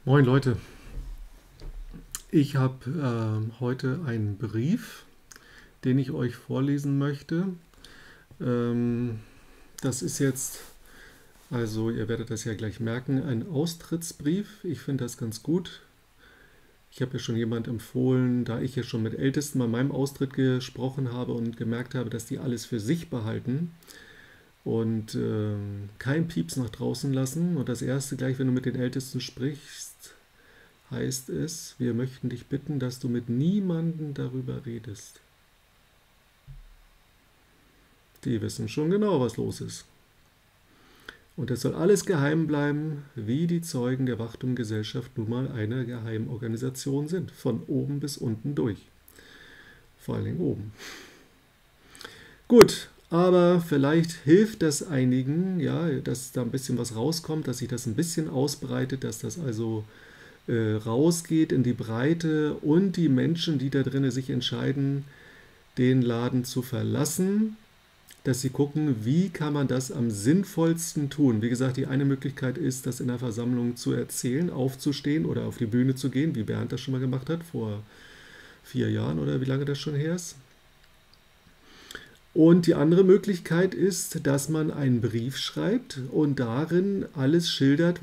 Moin Leute, ich habe heute einen Brief, den ich euch vorlesen möchte. Ähm, Das ist jetzt, also ihr werdet das ja gleich merken, ein Austrittsbrief. Ich finde das ganz gut. Ich habe ja schon jemand empfohlen, da ich ja schon mit Ältesten bei meinem Austritt gesprochen habe und gemerkt habe, dass die alles für sich behalten und kein Pieps nach draußen lassen. Und das erste gleich, wenn du mit den Ältesten sprichst, heißt es, wir möchten dich bitten, dass du mit niemandem darüber redest. Die wissen schon genau, was los ist. Und es soll alles geheim bleiben, wie die Zeugen der Wachtum-Gesellschaft nun mal eine Geheimorganisation sind, von oben bis unten durch. Vor allen Dingen oben. Gut, aber vielleicht hilft das einigen, ja, dass da ein bisschen was rauskommt, dass sich das ein bisschen ausbreitet, dass das also rausgeht in die Breite und die Menschen, die da drinnen sich entscheiden, den Laden zu verlassen, dass sie gucken, wie kann man das am sinnvollsten tun. Wie gesagt, die eine Möglichkeit ist, das in der Versammlung zu erzählen, aufzustehen oder auf die Bühne zu gehen, wie Bernd das schon mal gemacht hat, vor 4 Jahren oder wie lange das schon her ist. Und die andere Möglichkeit ist, dass man einen Brief schreibt und darin alles schildert,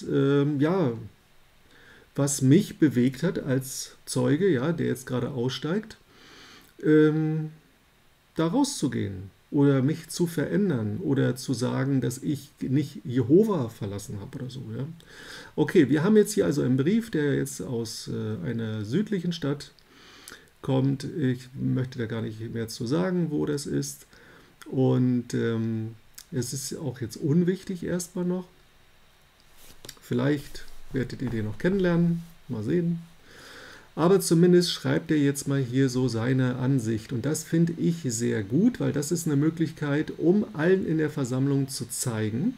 was mich bewegt hat als Zeuge, ja, der jetzt gerade aussteigt, ähm, da rauszugehen oder mich zu verändern oder zu sagen, dass ich nicht Jehova verlassen habe oder so. Ja. Okay, wir haben jetzt hier also einen Brief, der jetzt aus einer südlichen Stadt kommt. Ich möchte da gar nicht mehr zu sagen, wo das ist. Und es ist auch jetzt unwichtig erstmal noch. Vielleicht werdet ihr den noch kennenlernen. Mal sehen. Aber zumindest schreibt er jetzt mal hier so seine Ansicht. Und das finde ich sehr gut, weil das ist eine Möglichkeit, um allen in der Versammlung zu zeigen,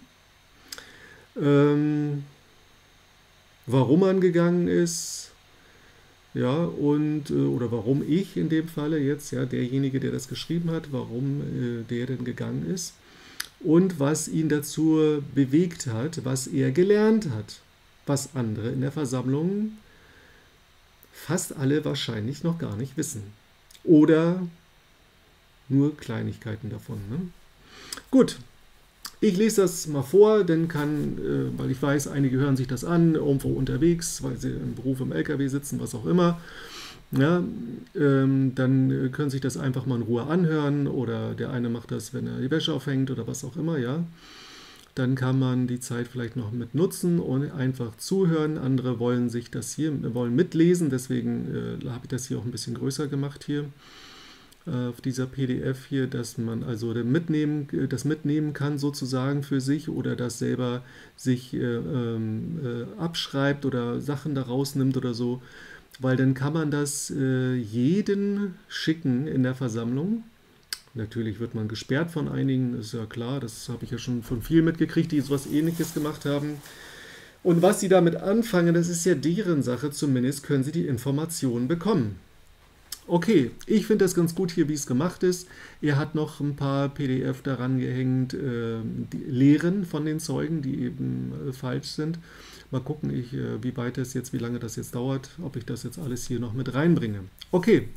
warum man gegangen ist, ja, und oder warum ich in dem Falle jetzt, ja, derjenige, der das geschrieben hat, warum der denn gegangen ist und was ihn dazu bewegt hat, was er gelernt hat, was andere in der Versammlung fast alle wahrscheinlich noch gar nicht wissen. Oder nur Kleinigkeiten davon. Ne? Gut, ich lese das mal vor, denn weil ich weiß, einige hören sich das an, irgendwo unterwegs, weil sie im Beruf im LKW sitzen, was auch immer. Ja, dann können sich das einfach mal in Ruhe anhören oder der eine macht das, wenn er die Wäsche aufhängt oder was auch immer, ja. Dann kann man die Zeit vielleicht noch mit nutzen und einfach zuhören. Andere wollen wollen mitlesen, deswegen habe ich das hier auch ein bisschen größer gemacht hier auf dieser PDF hier, dass man also das mitnehmen kann sozusagen für sich oder das selber sich abschreibt oder Sachen daraus nimmt oder so, weil dann kann man das jeden schicken in der Versammlung. Natürlich wird man gesperrt von einigen, ist ja klar, das habe ich ja schon von vielen mitgekriegt, die sowas Ähnliches gemacht haben. Und was sie damit anfangen, das ist ja deren Sache, zumindest können sie die Informationen bekommen. Okay, ich finde das ganz gut hier, wie es gemacht ist. Er hat noch ein paar PDF daran gehängt, die Lehren von den Zeugen, die eben falsch sind. Mal gucken, wie lange das jetzt dauert, ob ich das jetzt alles hier noch mit reinbringe. Okay,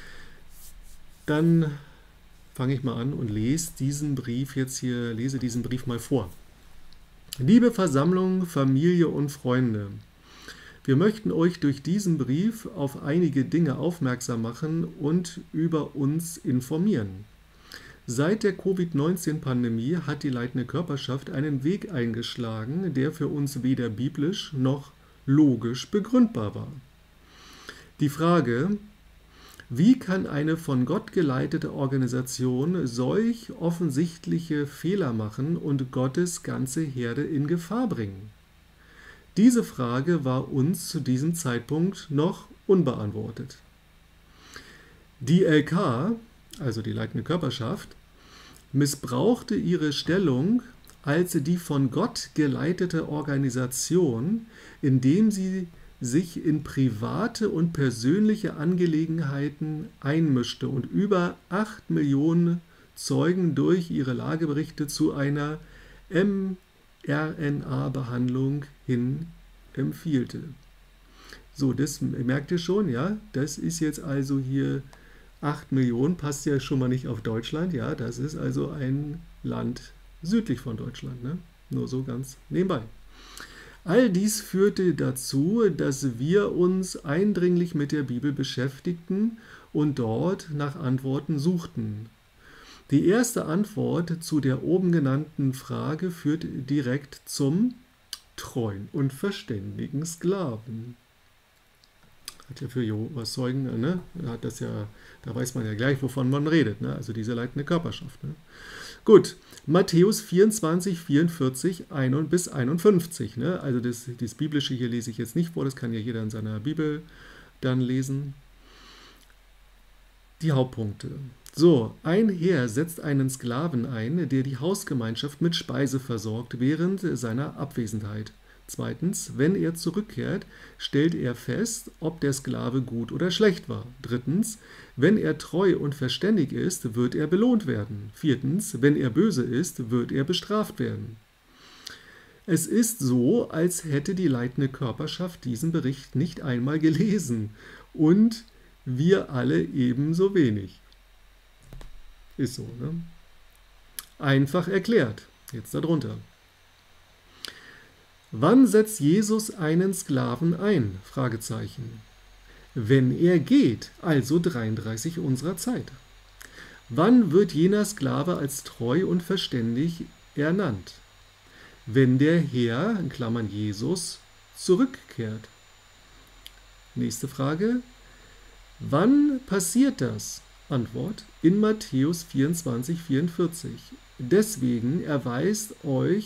dann fange ich mal an und lese diesen Brief mal vor. Liebe Versammlung, Familie und Freunde, wir möchten euch durch diesen Brief auf einige Dinge aufmerksam machen und über uns informieren. Seit der Covid-19-Pandemie hat die leitende Körperschaft einen Weg eingeschlagen, der für uns weder biblisch noch logisch begründbar war. Die Frage, wie kann eine von Gott geleitete Organisation solch offensichtliche Fehler machen und Gottes ganze Herde in Gefahr bringen? Diese Frage war uns zu diesem Zeitpunkt noch unbeantwortet. Die LK, also die leitende Körperschaft, missbrauchte ihre Stellung als die von Gott geleitete Organisation, indem sie sich in private und persönliche Angelegenheiten einmischte und über 8 Millionen Zeugen durch ihre Lageberichte zu einer mRNA-Behandlung hin empfielte. So, das merkt ihr schon, ja? Das ist jetzt also hier 8 Millionen, passt ja schon mal nicht auf Deutschland, ja? Das ist also ein Land südlich von Deutschland, ne? Nur so ganz nebenbei. All dies führte dazu, dass wir uns eindringlich mit der Bibel beschäftigten und dort nach Antworten suchten. Die erste Antwort zu der oben genannten Frage führt direkt zum treuen und verständigen Sklaven. Hat ja für Jehovas Zeugen, ne? Hat das ja, da weiß man ja gleich, wovon man redet, ne? Also diese leitende Körperschaft. Ne? Gut, Matthäus 24, 44 bis 51. Ne? Also das Biblische hier lese ich jetzt nicht vor, das kann ja jeder in seiner Bibel dann lesen. Die Hauptpunkte. So, ein Herr setzt einen Sklaven ein, der die Hausgemeinschaft mit Speise versorgt während seiner Abwesenheit. Zweitens, wenn er zurückkehrt, stellt er fest, ob der Sklave gut oder schlecht war. Drittens, wenn er treu und verständig ist, wird er belohnt werden. Viertens, wenn er böse ist, wird er bestraft werden. Es ist so, als hätte die leitende Körperschaft diesen Bericht nicht einmal gelesen und wir alle ebenso wenig. Ist so, ne? Einfach erklärt. Jetzt darunter. Wann setzt Jesus einen Sklaven ein? Fragezeichen. Wenn er geht, also 33 unserer Zeit. Wann wird jener Sklave als treu und verständig ernannt? Wenn der Herr, in Klammern Jesus, zurückkehrt. Nächste Frage. Wann passiert das? Antwort: in Matthäus 24, 44. Deswegen erweist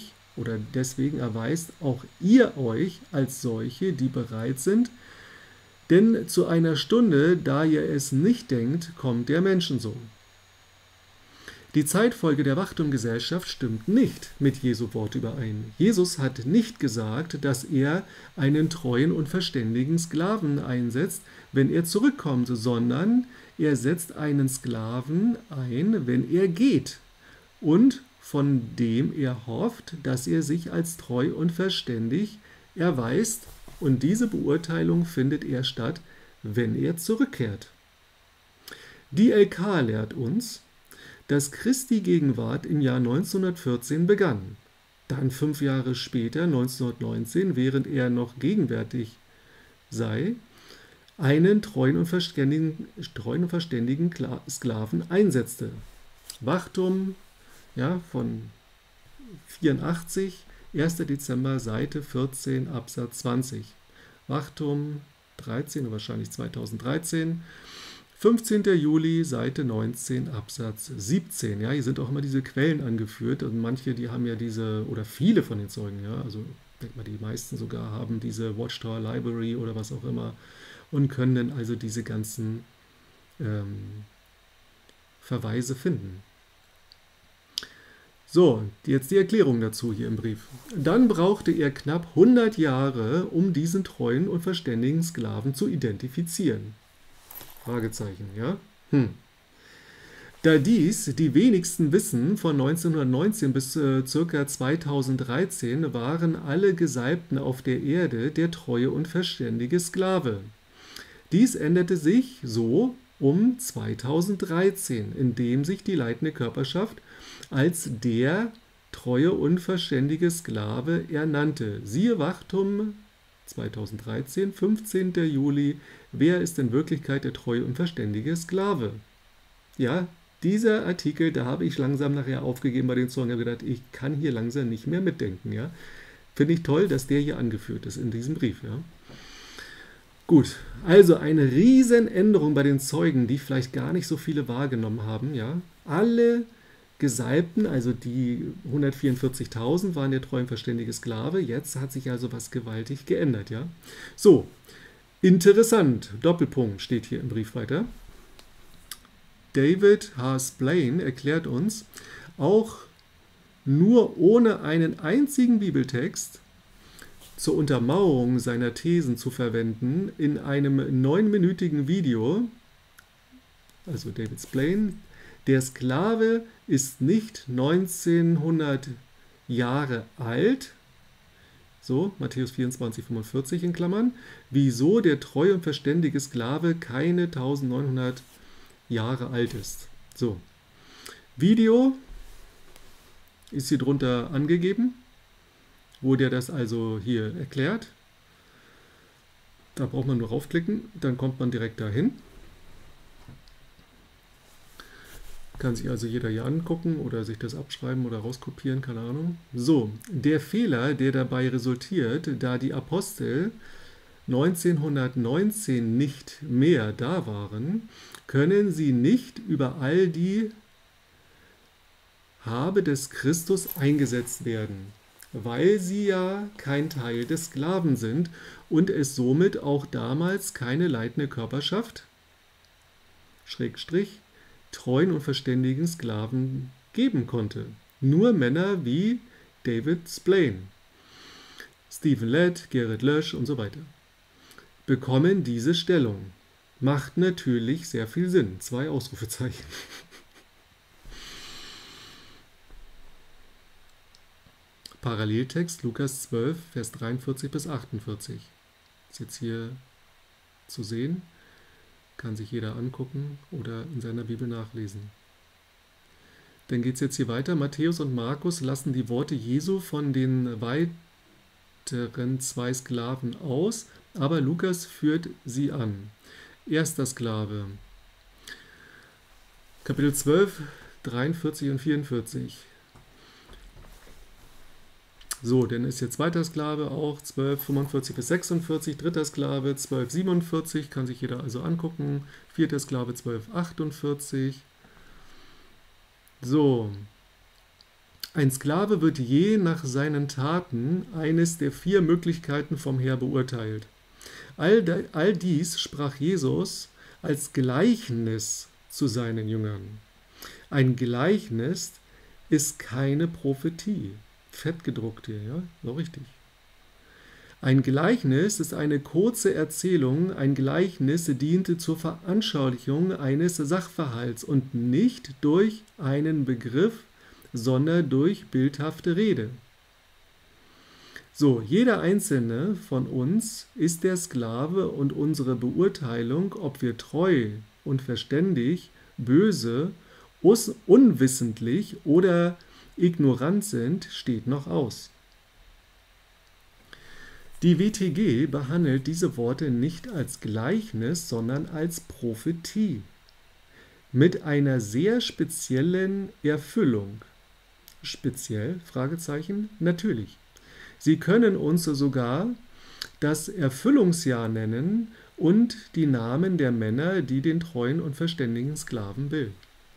auch ihr euch als solche, die bereit sind, denn zu einer Stunde, da ihr es nicht denkt, kommt der Menschensohn. Die Zeitfolge der Wachtumgesellschaft stimmt nicht mit Jesu Wort überein. Jesus hat nicht gesagt, dass er einen treuen und verständigen Sklaven einsetzt, wenn er zurückkommt, sondern er setzt einen Sklaven ein, wenn er geht und von dem er hofft, dass er sich als treu und verständig erweist, und diese Beurteilung findet erst statt, wenn er zurückkehrt. Die LK lehrt uns, dass Christi Gegenwart im Jahr 1914 begann. Dann 5 Jahre später, 1919, während er noch gegenwärtig sei, einen treuen und verständigen Sklaven einsetzte. Wachtum, ja, von 84, 1. Dezember, Seite 14, Absatz 20. Wachtum 13, wahrscheinlich 2013. 15. Juli, Seite 19, Absatz 17. Ja, hier sind auch immer diese Quellen angeführt und manche, die haben ja diese, oder viele von den Zeugen, ja, also ich denke mal, die meisten sogar haben diese Watchtower Library oder was auch immer und können dann also diese ganzen Verweise finden. So, jetzt die Erklärung dazu hier im Brief. Dann brauchte er knapp 100 Jahre, um diesen treuen und verständigen Sklaven zu identifizieren. Fragezeichen, ja? Da dies die wenigsten wissen, von 1919 bis ca. 2013 waren alle Gesalbten auf der Erde der treue und verständige Sklave. Dies änderte sich so um 2013, indem sich die leitende Körperschaft als der treue und verständige Sklave ernannte. Siehe Wachtum 2013, 15. Juli, wer ist in Wirklichkeit der treue und verständige Sklave? Ja, dieser Artikel, da habe ich langsam nachher aufgegeben bei den Zeugen, habe gedacht, ich kann hier langsam nicht mehr mitdenken. Ja? Finde ich toll, dass der hier angeführt ist in diesem Brief. Ja? Gut, also eine Riesenänderung bei den Zeugen, die vielleicht gar nicht so viele wahrgenommen haben. Ja? Alle Gesalbten, also die 144.000 waren der treu und verständige Sklave. Jetzt hat sich also was gewaltig geändert. Ja? So, interessant, Doppelpunkt steht hier im Brief weiter. David H. Splain erklärt uns, auch nur ohne einen einzigen Bibeltext zur Untermauerung seiner Thesen zu verwenden, in einem 9-minütigen Video, also David Splain, der Sklave ist nicht 1900 Jahre alt, So, Matthäus 24, 45 in Klammern. Wieso der treue und verständige Sklave keine 1900 Jahre alt ist. So, Video ist hier drunter angegeben, wo der das also hier erklärt. Da braucht man nur raufklicken, dann kommt man direkt dahin. Kann sich also jeder hier angucken oder sich das abschreiben oder rauskopieren, keine Ahnung. So, der Fehler, der dabei resultiert, da die Apostel 1919 nicht mehr da waren, können sie nicht über all die Habe des Christus eingesetzt werden, weil sie ja kein Teil des Sklaven sind und es somit auch damals keine leitende Körperschaft, Schrägstrich, treuen und verständigen Sklaven geben konnte. Nur Männer wie David Splane, Stephen Lett, Gerrit Lösch und so weiter bekommen diese Stellung. Macht natürlich sehr viel Sinn. 2 Ausrufezeichen. Paralleltext Lukas 12, Vers 43 bis 48. Ist jetzt hier zu sehen. Kann sich jeder angucken oder in seiner Bibel nachlesen. Dann geht es jetzt hier weiter. Matthäus und Markus lassen die Worte Jesu von den weiteren 2 Sklaven aus, aber Lukas führt sie an. Erster Sklave. Kapitel 12, 43 und 44. So, dann ist jetzt zweiter Sklave auch 12, 45 bis 46, dritter Sklave 12, 47, kann sich jeder also angucken, vierter Sklave 12, 48. So, ein Sklave wird je nach seinen Taten eines der 4 Möglichkeiten vom Herr beurteilt. All dies sprach Jesus als Gleichnis zu seinen Jüngern. Ein Gleichnis ist keine Prophetie. Fett gedruckt hier, ja, so richtig. Ein Gleichnis ist eine kurze Erzählung, ein Gleichnis diente zur Veranschaulichung eines Sachverhalts und nicht durch einen Begriff, sondern durch bildhafte Rede. So, jeder einzelne von uns ist der Sklave und unsere Beurteilung, ob wir treu und verständig, böse, unwissentlich oder ignorant sind, steht noch aus. Die WTG behandelt diese Worte nicht als Gleichnis, sondern als Prophetie mit einer sehr speziellen Erfüllung. Speziell? Fragezeichen? Natürlich. Sie können uns sogar das Erfüllungsjahr nennen und die Namen der Männer, die den treuen und verständigen Sklaven bilden.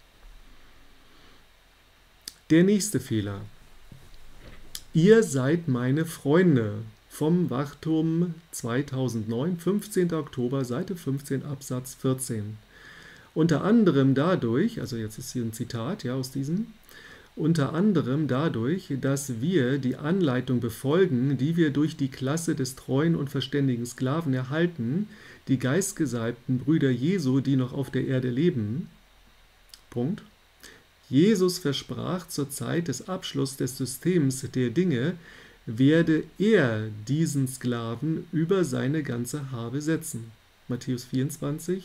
Der nächste Fehler. Ihr seid meine Freunde. Vom Wachturm 2009, 15. Oktober, Seite 15, Absatz 14. Unter anderem dadurch, also jetzt ist hier ein Zitat ja, aus diesem, unter anderem dadurch, dass wir die Anleitung befolgen, die wir durch die Klasse des treuen und verständigen Sklaven erhalten, die geistgesalbten Brüder Jesu, die noch auf der Erde leben. Punkt. Jesus versprach zur Zeit des Abschlusses des Systems der Dinge, werde er diesen Sklaven über seine ganze Habe setzen. Matthäus 24,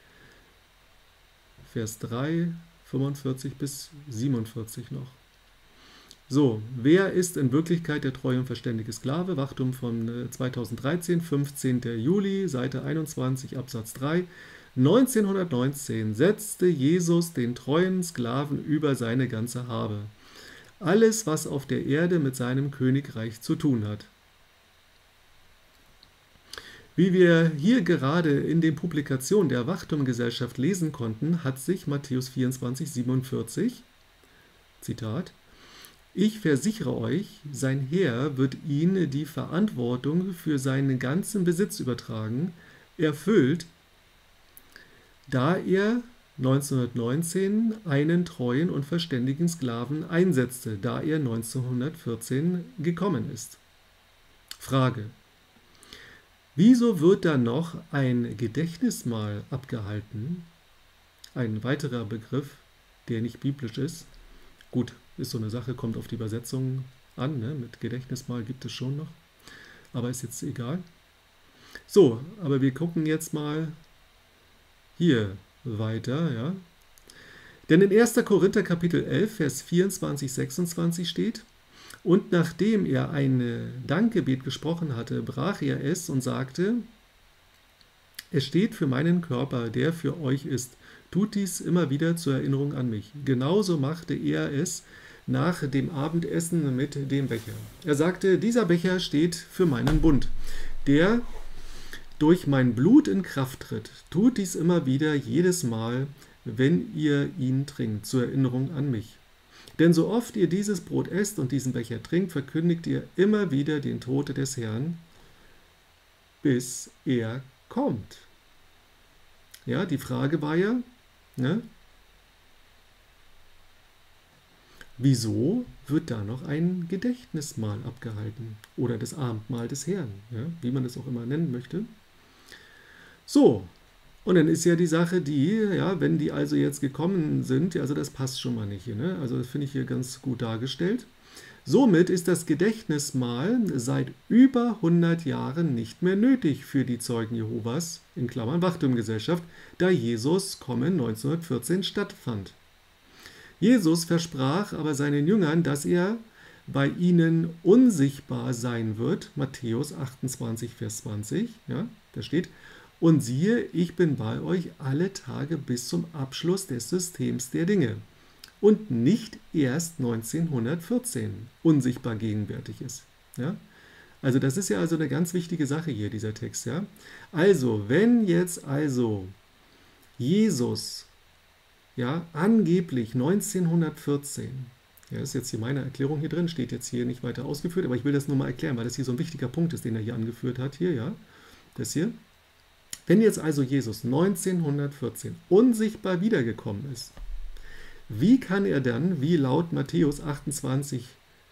Vers 3, 45 bis 47 noch. So, wer ist in Wirklichkeit der treue und verständige Sklave? Wachtum von 2013, 15. Juli, Seite 21, Absatz 3. 1919 setzte Jesus den treuen Sklaven über seine ganze Habe. Alles, was auf der Erde mit seinem Königreich zu tun hat. Wie wir hier gerade in den Publikationen der Wachtum-Gesellschaft lesen konnten, hat sich Matthäus 24, 47, Zitat, ich versichere euch, sein Herr wird ihm die Verantwortung für seinen ganzen Besitz übertragen, erfüllt, da er 1919 einen treuen und verständigen Sklaven einsetzte, da er 1914 gekommen ist. Frage: Wieso wird da noch ein Gedächtnismahl abgehalten? Ein weiterer Begriff, der nicht biblisch ist. Gut, ist so eine Sache, kommt auf die Übersetzung an, ne? Mit Gedächtnismahl gibt es schon noch. aber ist jetzt egal. So, aber wir gucken jetzt mal hier weiter, ja. Denn in 1. Korinther Kapitel 11, Vers 24, 26 steht: Und nachdem er ein Dankgebet gesprochen hatte, brach er es und sagte: Es steht für meinen Körper, der für euch ist. Tut dies immer wieder zur Erinnerung an mich. Genauso machte er es nach dem Abendessen mit dem Becher. Er sagte: Dieser Becher steht für meinen Bund, der durch mein Blut in Kraft tritt. Tut dies immer wieder, jedes Mal, wenn ihr ihn trinkt, zur Erinnerung an mich. Denn so oft ihr dieses Brot esst und diesen Becher trinkt, verkündigt ihr immer wieder den Tod des Herrn, bis er kommt. Ja, die Frage war ja, ne, wieso wird da noch ein Gedächtnismahl abgehalten? Oder das Abendmahl des Herrn, ja, wie man es auch immer nennen möchte. So, und dann ist ja die Sache die, ja, wenn die also jetzt gekommen sind, also das passt schon mal nicht hier, ne? Also das finde ich hier ganz gut dargestellt. Somit ist das Gedächtnismahl seit über 100 Jahren nicht mehr nötig für die Zeugen Jehovas, in Klammern Wachturmgesellschaft, da Jesus Kommen 1914 stattfand. Jesus versprach aber seinen Jüngern, dass er bei ihnen unsichtbar sein wird, Matthäus 28, Vers 20, ja, da steht: Und siehe, ich bin bei euch alle Tage bis zum Abschluss des Systems der Dinge. Und nicht erst 1914 unsichtbar gegenwärtig ist. Ja? Also das ist ja also eine ganz wichtige Sache hier, dieser Text. Ja? Also, wenn jetzt also Jesus, ja, angeblich 1914, ja, ist jetzt hier meine Erklärung hier drin, steht jetzt hier nicht weiter ausgeführt, aber ich will das nur mal erklären, weil das hier so ein wichtiger Punkt ist, den er hier angeführt hat, hier, ja, das hier. Wenn jetzt also Jesus 1914 unsichtbar wiedergekommen ist, wie kann er dann, wie laut Matthäus 28,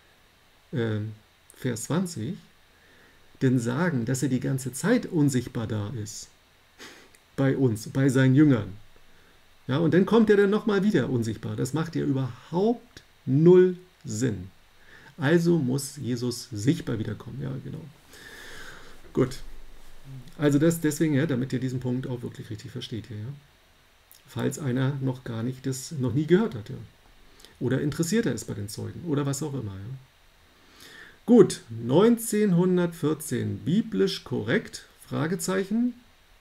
Vers 20, denn sagen, dass er die ganze Zeit unsichtbar da ist? Bei uns, bei seinen Jüngern. Ja, und dann kommt er dann nochmal wieder unsichtbar. Das macht ja überhaupt null Sinn. Also muss Jesus sichtbar wiederkommen. Ja, genau. Gut. Also das deswegen, ja, damit ihr diesen Punkt auch wirklich richtig versteht hier, ja. Falls einer noch nie gehört hat, ja. Oder interessierter ist bei den Zeugen oder was auch immer, ja. Gut, 1914, biblisch korrekt, Fragezeichen.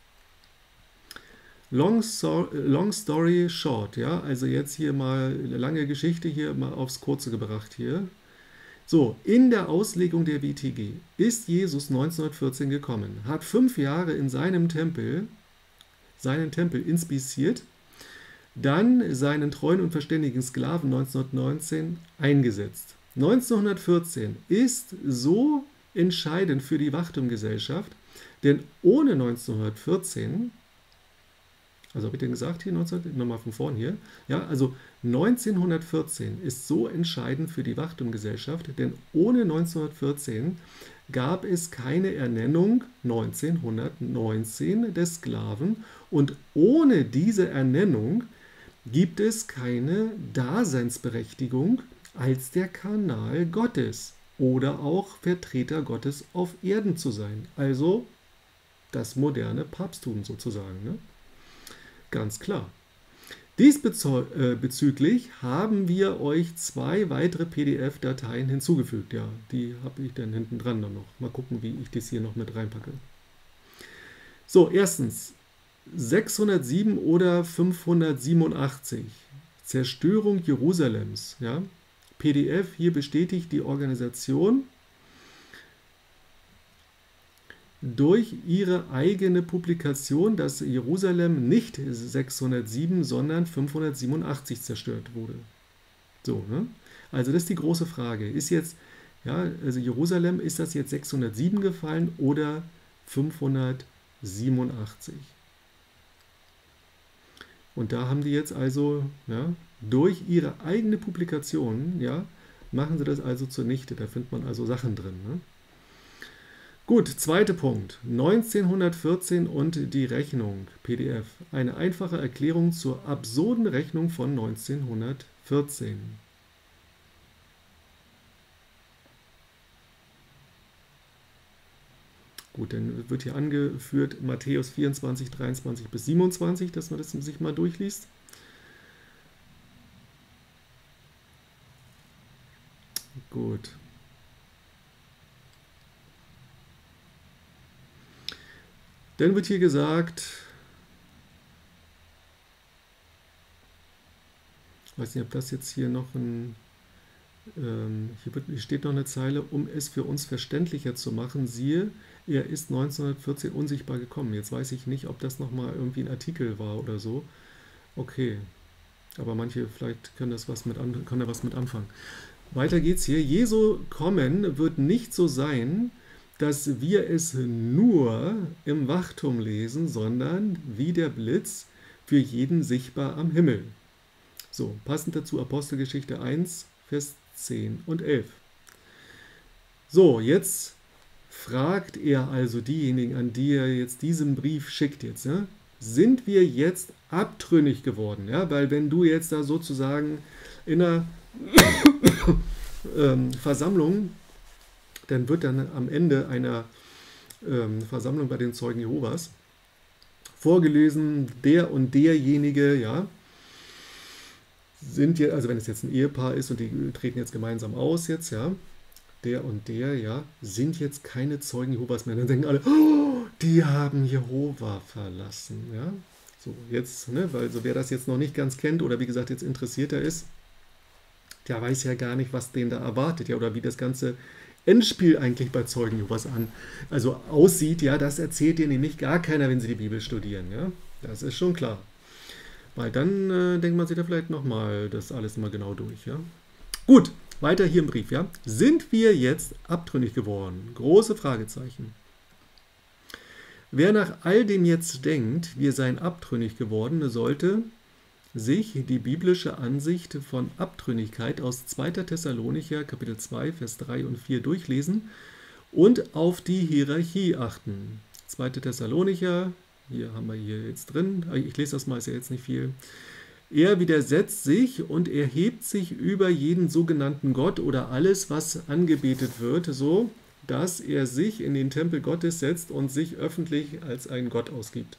Long story short, ja, also jetzt hier mal eine lange Geschichte hier mal aufs Kurze gebracht hier. So, in der Auslegung der WTG ist Jesus 1914 gekommen, hat 5 Jahre in seinen Tempel inspiziert, dann seinen treuen und verständigen Sklaven 1919 eingesetzt. 1914 ist so entscheidend für die Wachturmgesellschaft, denn ohne 1914, also habe ich denn gesagt hier, nochmal von vorn hier, ja, also 1914 ist so entscheidend für die Wachturmgesellschaft, denn ohne 1914 gab es keine Ernennung 1919 des Sklaven und ohne diese Ernennung gibt es keine Daseinsberechtigung als der Kanal Gottes oder auch Vertreter Gottes auf Erden zu sein. Also das moderne Papsttum sozusagen, ne? Ganz klar. Diesbezüglich haben wir euch 2 weitere PDF-Dateien hinzugefügt. Ja, die habe ich dann hinten dran dann noch. Mal gucken, wie ich das hier noch mit reinpacke. So, erstens 607 oder 587. Zerstörung Jerusalems. Ja. PDF, hier bestätigt die Organisation durch ihre eigene Publikation, dass Jerusalem nicht 607, sondern 587 zerstört wurde. So, ne? Also das ist die große Frage. Ist jetzt, ja, also Jerusalem, ist das jetzt 607 gefallen oder 587? Und da haben die jetzt also, ja, durch ihre eigene Publikation, ja, machen sie das also zunichte. Da findet man also Sachen drin, ne? Gut, zweiter Punkt. 1914 und die Rechnung, PDF. Eine einfache Erklärung zur absurden Rechnung von 1914. Gut, dann wird hier angeführt Matthäus 24, 23 bis 27, dass man das sich mal durchliest. Gut. Dann wird hier gesagt, ich weiß nicht, ob das jetzt hier noch ein, hier steht noch eine Zeile, um es für uns verständlicher zu machen, siehe, er ist 1914 unsichtbar gekommen. Jetzt weiß ich nicht, ob das nochmal irgendwie ein Artikel war oder so. Okay, aber manche vielleicht können da was mit anfangen. Weiter geht's hier. Jesu Kommen wird nicht so sein, dass wir es nur im Wachturm lesen, sondern wie der Blitz für jeden sichtbar am Himmel. So, passend dazu Apostelgeschichte 1, Vers 10 und 11. So, jetzt fragt er also diejenigen, an die er jetzt diesen Brief schickt jetzt, ja? Sind wir jetzt abtrünnig geworden? Ja? Weil wenn du jetzt da sozusagen in einer Versammlung, dann wird dann am Ende einer Versammlung bei den Zeugen Jehovas vorgelesen, der und derjenige, ja, sind jetzt, also wenn es jetzt ein Ehepaar ist und die treten jetzt gemeinsam aus jetzt, ja, der und der, ja, sind jetzt keine Zeugen Jehovas mehr. Dann denken alle, oh, die haben Jehova verlassen, ja. So, jetzt, ne, weil so wer das jetzt noch nicht ganz kennt oder wie gesagt jetzt interessierter ist, der weiß ja gar nicht, was den da erwartet, ja, oder wie das ganze Endspiel eigentlich bei Zeugen Jehovas aussieht, ja, das erzählt dir nämlich gar keiner, wenn sie die Bibel studieren, ja. Das ist schon klar. Weil dann denkt man sich da vielleicht nochmal das alles mal genau durch, ja. Gut, weiter hier im Brief, ja. Sind wir jetzt abtrünnig geworden? Große Fragezeichen. Wer nach all dem jetzt denkt, wir seien abtrünnig geworden, sollte sich die biblische Ansicht von Abtrünnigkeit aus 2. Thessalonicher, Kapitel 2, Vers 3 und 4 durchlesen und auf die Hierarchie achten. 2. Thessalonicher, hier haben wir hier jetzt drin, ich lese das mal, ist ja jetzt nicht viel. Er widersetzt sich und erhebt sich über jeden sogenannten Gott oder alles, was angebetet wird, so dass er sich in den Tempel Gottes setzt und sich öffentlich als ein Gott ausgibt.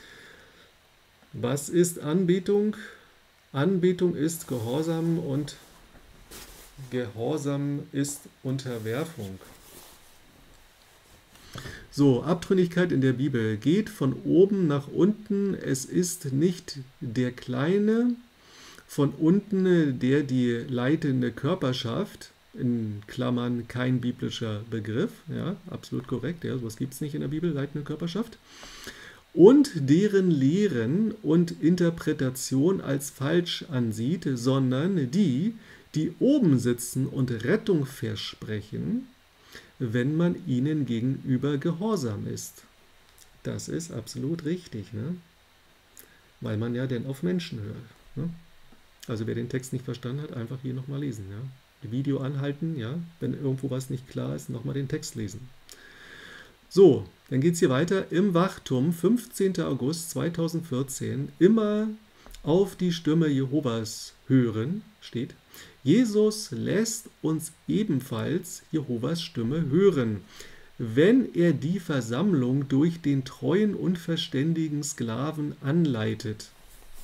Was ist Anbetung? Anbetung ist Gehorsam und Gehorsam ist Unterwerfung. So, Abtrünnigkeit in der Bibel geht von oben nach unten. Es ist nicht der Kleine von unten, der die leitende Körperschaft, in Klammern kein biblischer Begriff, ja, absolut korrekt, ja, sowas gibt es nicht in der Bibel, leitende Körperschaft, und deren Lehren und Interpretation als falsch ansieht, sondern die, die oben sitzen und Rettung versprechen, wenn man ihnen gegenüber gehorsam ist. Das ist absolut richtig, ne? Weil man ja denn auf Menschen hört. Ne? Also wer den Text nicht verstanden hat, einfach hier nochmal lesen. Ja? Die Video anhalten, ja? Wenn irgendwo was nicht klar ist, nochmal den Text lesen. So, dann geht es hier weiter. Im Wachturm, 15. August 2014, immer auf die Stimme Jehovas hören, steht. Jesus lässt uns ebenfalls Jehovas Stimme hören, wenn er die Versammlung durch den treuen und verständigen Sklaven anleitet.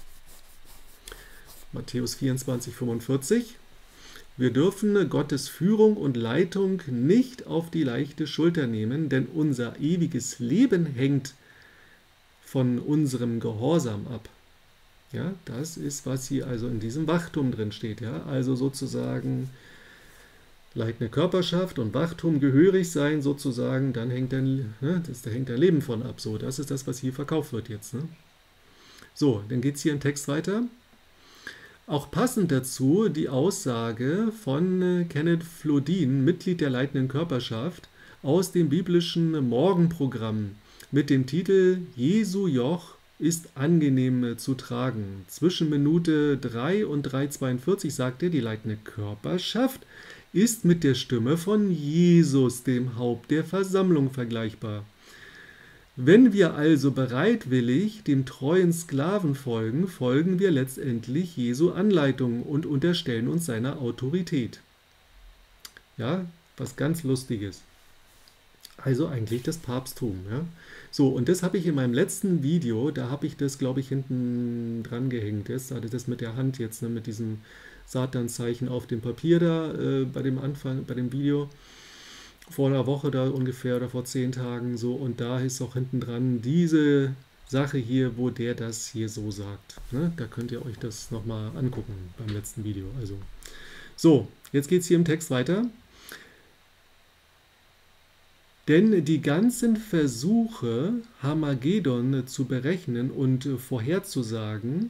Matthäus 24, 45. Wir dürfen Gottes Führung und Leitung nicht auf die leichte Schulter nehmen, denn unser ewiges Leben hängt von unserem Gehorsam ab. Ja, das ist, was hier also in diesem Wachturm drin steht. Ja? Also sozusagen leitende Körperschaft und Wachturm gehörig sein, sozusagen, dann hängt dein, ne, da hängt dein Leben von ab. So, das ist das, was hier verkauft wird jetzt. Ne? So, dann geht es hier im Text weiter. Auch passend dazu die Aussage von Kenneth Flodin, Mitglied der leitenden Körperschaft, aus dem biblischen Morgenprogramm mit dem Titel Jesu Joch ist angenehm zu tragen. Zwischen Minute 3 und 3,42 sagt er, die leitende Körperschaft ist mit der Stimme von Jesus, dem Haupt der Versammlung, vergleichbar. Wenn wir also bereitwillig dem treuen Sklaven folgen, folgen wir letztendlich Jesu Anleitung und unterstellen uns seiner Autorität. Ja, was ganz Lustiges. Also eigentlich das Papsttum. Ja? So, und das habe ich in meinem letzten Video, da habe ich das, glaube ich, hinten dran gehängt. Jetzt hatte das mit der Hand jetzt, ne, mit diesem Satanzeichen auf dem Papier da bei dem Anfang, bei dem Video. Vor einer Woche da ungefähr oder vor 10 Tagen so. Und da ist auch hinten dran diese Sache hier, wo der das hier so sagt. Ne? Da könnt ihr euch das nochmal angucken beim letzten Video. Also, so, jetzt geht es hier im Text weiter. Denn die ganzen Versuche, Harmagedon zu berechnen und vorherzusagen,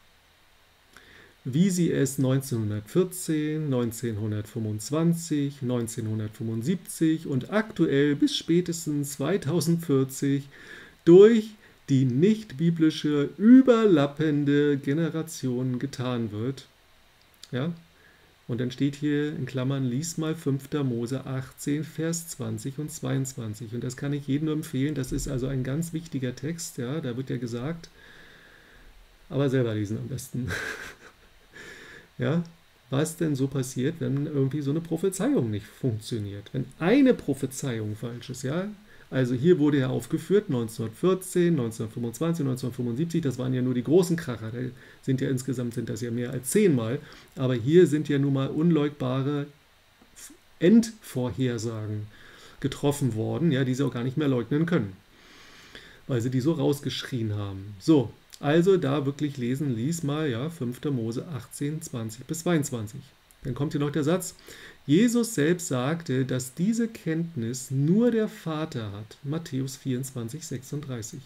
wie sie es 1914, 1925, 1975 und aktuell bis spätestens 2040 durch die nicht-biblische überlappende Generation getan wird. Ja? Und dann steht hier in Klammern, lies mal 5. Mose 18, Vers 20 und 22. Und das kann ich jedem nur empfehlen. Das ist also ein ganz wichtiger Text. Ja? Da wird ja gesagt, aber selber lesen am besten. Ja? Was denn so passiert, wenn irgendwie so eine Prophezeiung nicht funktioniert? Wenn eine Prophezeiung falsch ist, ja? Also hier wurde ja aufgeführt 1914, 1925, 1975, das waren ja nur die großen Kracher, insgesamt sind das ja mehr als 10 Mal, aber hier sind ja nun mal unleugbare Endvorhersagen getroffen worden, ja, die sie auch gar nicht mehr leugnen können, weil sie die so rausgeschrien haben. So, also da wirklich lesen, lies mal, ja, 5. Mose 18, 20 bis 22. Dann kommt hier noch der Satz, Jesus selbst sagte, dass diese Kenntnis nur der Vater hat. Matthäus 24, 36.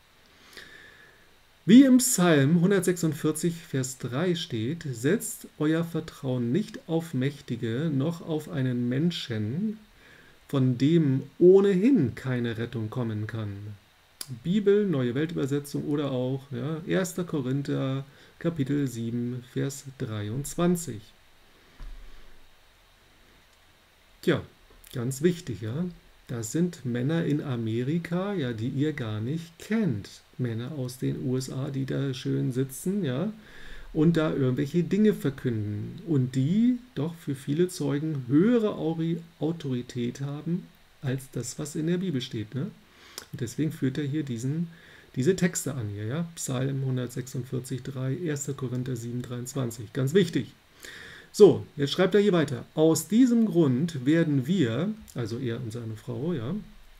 Wie im Psalm 146, Vers 3 steht, setzt euer Vertrauen nicht auf Mächtige, noch auf einen Menschen, von dem ohnehin keine Rettung kommen kann. Bibel, Neue Weltübersetzung oder auch ja, 1. Korinther, Kapitel 7, Vers 23. Tja, ganz wichtig, ja. Das sind Männer in Amerika, ja, die ihr gar nicht kennt. Männer aus den USA, die da schön sitzen, ja, und da irgendwelche Dinge verkünden. Und die doch für viele Zeugen höhere Autorität haben als das, was in der Bibel steht. Ne? Und deswegen führt er hier diese Texte an hier, ja. Psalm 146, 3, 1. Korinther 7, 23. Ganz wichtig. So, jetzt schreibt er hier weiter. Aus diesem Grund werden wir, also er und seine Frau, ja,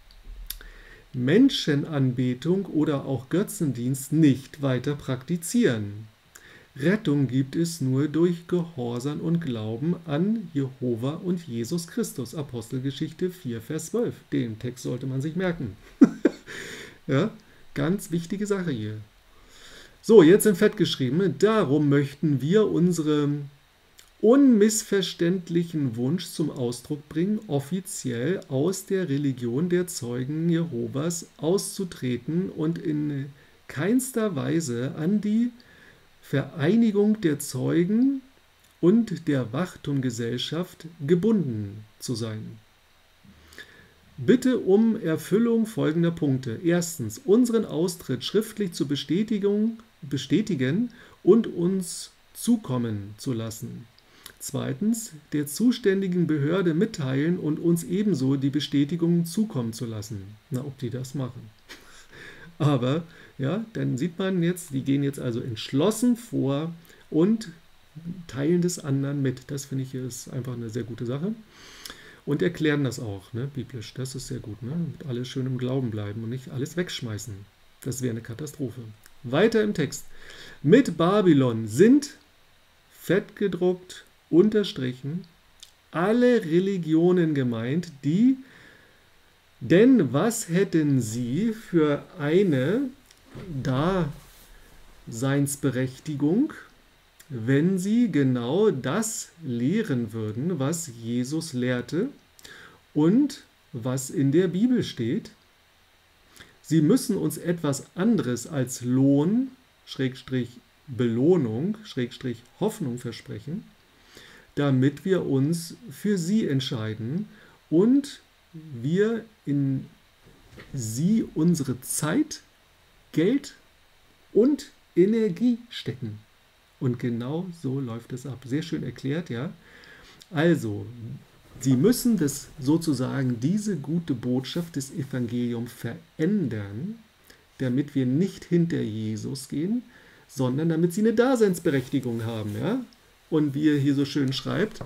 Menschenanbetung oder auch Götzendienst nicht weiter praktizieren. Rettung gibt es nur durch Gehorsam und Glauben an Jehova und Jesus Christus. Apostelgeschichte 4, Vers 12. Den Text sollte man sich merken. Ja, ganz wichtige Sache hier. So, jetzt in Fett geschrieben. Darum möchten wir unsere unmissverständlichen Wunsch zum Ausdruck bringen, offiziell aus der Religion der Zeugen Jehovas auszutreten und in keinster Weise an die Vereinigung der Zeugen und der Wachtumgesellschaft gebunden zu sein. Bitte um Erfüllung folgender Punkte. Erstens, unseren Austritt schriftlich zu bestätigen und uns zukommen zu lassen. Zweitens, der zuständigen Behörde mitteilen und uns ebenso die Bestätigung zukommen zu lassen. Na, ob die das machen. Aber, ja, dann sieht man jetzt, die gehen jetzt also entschlossen vor und teilen des anderen mit. Das finde ich ist einfach eine sehr gute Sache. Und erklären das auch, ne, biblisch. Das ist sehr gut, ne? Mit alles schön im Glauben bleiben und nicht alles wegschmeißen. Das wäre eine Katastrophe. Weiter im Text. Mit Babylon sind fett gedruckt unterstrichen alle Religionen gemeint, denn was hätten sie für eine Daseinsberechtigung, wenn sie genau das lehren würden, was Jesus lehrte und was in der Bibel steht? Sie müssen uns etwas anderes als Lohn, Belohnung, Hoffnung versprechen, damit wir uns für sie entscheiden und wir in sie unsere Zeit, Geld und Energie stecken. Und genau so läuft es ab. Sehr schön erklärt, ja. Also, Sie müssen sozusagen diese gute Botschaft des Evangeliums verändern, damit wir nicht hinter Jesus gehen, sondern damit sie eine Daseinsberechtigung haben. Ja? Und wie er hier so schön schreibt,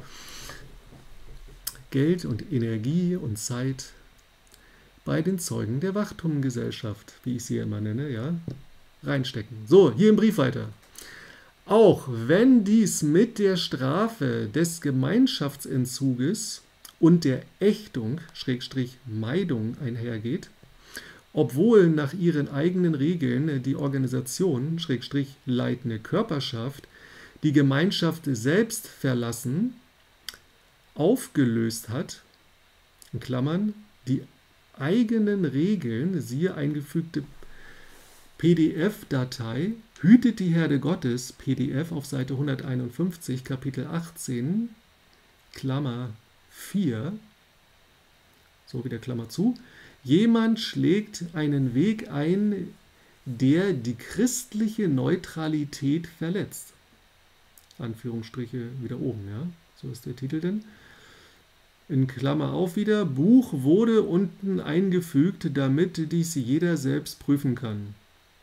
Geld und Energie und Zeit bei den Zeugen der Wachtumgesellschaft, wie ich sie immer nenne, ja, reinstecken. So, hier im Brief weiter. Auch wenn dies mit der Strafe des Gemeinschaftsentzuges und der Ächtung, Schrägstrich Meidung einhergeht, obwohl nach ihren eigenen Regeln die Organisation, Schrägstrich leitende Körperschaft, die Gemeinschaft selbst verlassen, aufgelöst hat, in Klammern, die eigenen Regeln, siehe eingefügte PDF-Datei, hütet die Herde Gottes, PDF auf Seite 151, Kapitel 18, Klammer 4, so wieder Klammer zu, jemand schlägt einen Weg ein, der die christliche Neutralität verletzt. Anführungsstriche wieder oben, ja, so ist der Titel denn. In Klammer auf wieder, Buch wurde unten eingefügt, damit dies jeder selbst prüfen kann.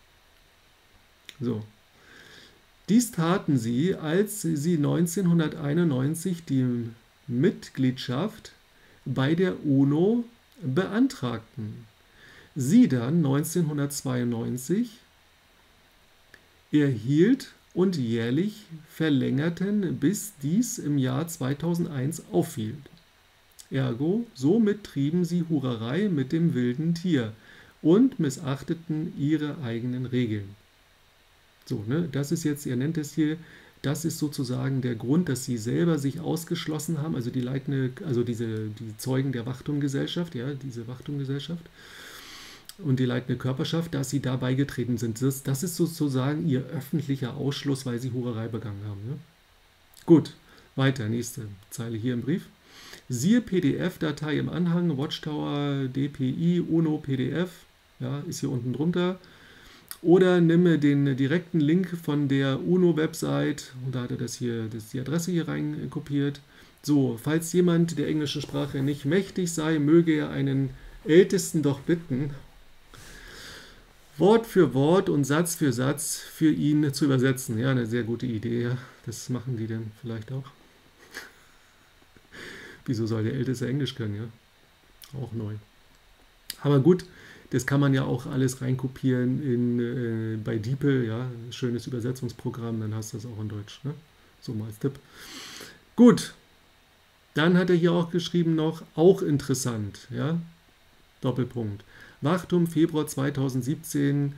So. Dies taten sie, als sie 1991 die Mitgliedschaft bei der UNO beantragten. Sie dann 1992 erhielt und jährlich verlängerten, bis dies im Jahr 2001 auffiel. Ergo, somit trieben sie Hurerei mit dem wilden Tier und missachteten ihre eigenen Regeln. So, ne, das ist jetzt, er nennt es hier, das ist sozusagen der Grund, dass sie selber sich ausgeschlossen haben, also die die Zeugen der Wachtumgesellschaft, ja, diese Wachtumgesellschaft und die leitende Körperschaft, dass sie da beigetreten sind. Das ist sozusagen ihr öffentlicher Ausschluss, weil sie Hurerei begangen haben. Ne? Gut, weiter, nächste Zeile hier im Brief. Siehe PDF-Datei im Anhang, Watchtower, DPI, UNO, PDF, ja, ist hier unten drunter. Oder nimm den direkten Link von der UNO-Website, und da hat er die Adresse hier reinkopiert. So, falls jemand der englischen Sprache nicht mächtig sei, möge er einen Ältesten doch bitten, Wort für Wort und Satz für Satz für ihn zu übersetzen. Ja, eine sehr gute Idee. Ja. Das machen die dann vielleicht auch. Wieso soll der Älteste Englisch können, ja? Auch neu. Aber gut, das kann man ja auch alles reinkopieren bei DeepL, ja, schönes Übersetzungsprogramm, dann hast du das auch in Deutsch, ne? So mal als Tipp. Gut, dann hat er hier auch geschrieben noch, auch interessant, ja, Doppelpunkt. Wachtum, Februar 2017,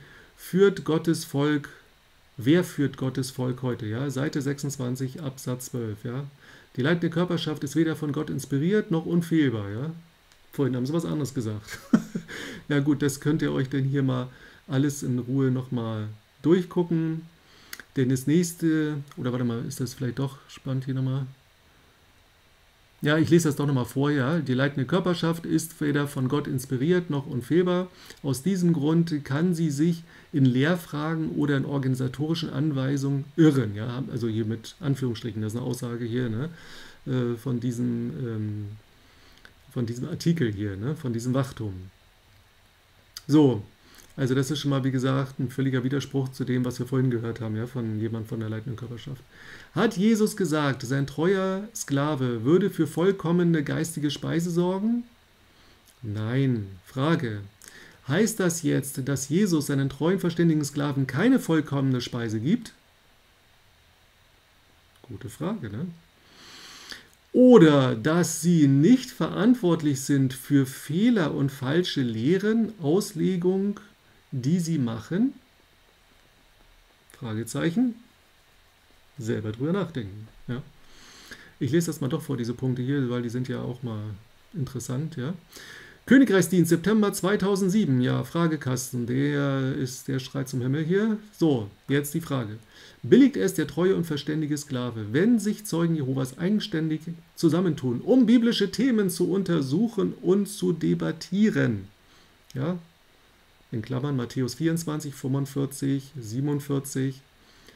wer führt Gottes Volk heute, ja, Seite 26, Absatz 12, ja. Die leitende Körperschaft ist weder von Gott inspiriert noch unfehlbar, ja. Vorhin haben sie was anderes gesagt. Ja gut, das könnt ihr euch denn hier mal alles in Ruhe nochmal durchgucken. Denn das nächste, oder warte mal, ist das vielleicht doch spannend hier nochmal? Ja, ich lese das doch nochmal vor, ja. Die leitende Körperschaft ist weder von Gott inspiriert noch unfehlbar. Aus diesem Grund kann sie sich in Lehrfragen oder in organisatorischen Anweisungen irren. Ja? Also hier mit Anführungsstrichen, das ist eine Aussage hier, ne? Von diesem Artikel hier, ne? Von diesem Wachtum. So, also das ist schon mal, wie gesagt, ein völliger Widerspruch zu dem, was wir vorhin gehört haben, ja, von jemand von der leitenden Körperschaft. Hat Jesus gesagt, sein treuer Sklave würde für vollkommene geistige Speise sorgen? Nein. Frage. Heißt das jetzt, dass Jesus seinen treuen, verständigen Sklaven keine vollkommene Speise gibt? Gute Frage, ne? Oder dass sie nicht verantwortlich sind für Fehler und falsche Lehren, Auslegung, die sie machen? Fragezeichen. Selber drüber nachdenken. Ja. Ich lese das mal doch vor, diese Punkte hier, weil die sind ja auch mal interessant. Ja. Königreichsdienst, September 2007. Ja, Fragekasten, der schreit zum Himmel hier. So, jetzt die Frage. Billigt es der treue und verständige Sklave, wenn sich Zeugen Jehovas eigenständig zusammentun, um biblische Themen zu untersuchen und zu debattieren? Ja, in Klammern Matthäus 24, 45, 47,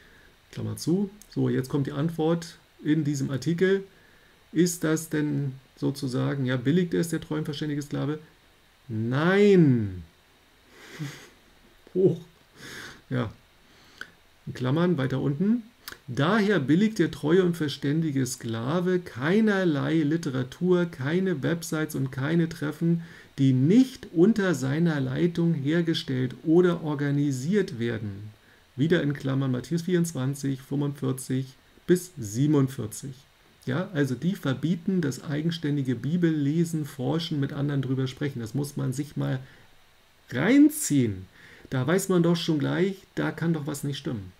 Klammer zu. So, jetzt kommt die Antwort in diesem Artikel. Ist das denn sozusagen, ja, billigt es der treu und verständige Sklave? Nein. Hoch. Ja, in Klammern weiter unten. Daher billigt der treue und verständige Sklave keinerlei Literatur, keine Websites und keine Treffen, die nicht unter seiner Leitung hergestellt oder organisiert werden. Wieder in Klammern Matthäus 24, 45 bis 47. Ja, also die verbieten das eigenständige Bibellesen, Forschen, mit anderen drüber sprechen. Das muss man sich mal reinziehen. Da weiß man doch schon gleich, da kann doch was nicht stimmen.